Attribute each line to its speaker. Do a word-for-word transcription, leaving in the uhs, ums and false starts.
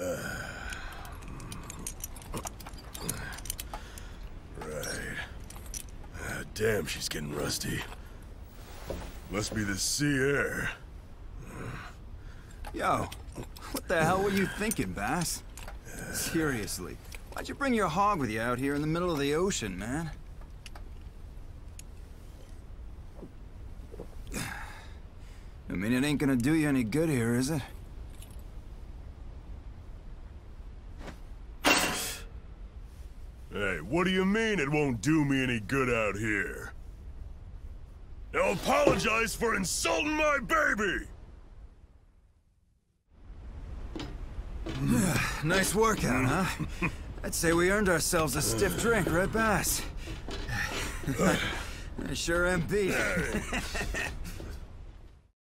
Speaker 1: Right. Ah, damn, she's getting rusty. Must be the sea air.
Speaker 2: Yo, what the hell were you thinking, Bass? Seriously, why'd you bring your hog with you out here in the middle of the ocean, man? I mean, it ain't gonna do you any good here, is it?
Speaker 1: Hey, what do you mean it won't do me any good out here? Now apologize for insulting my baby!
Speaker 2: Nice workout, huh? I'd say we earned ourselves a stiff drink, right, Bass? I sure am beat.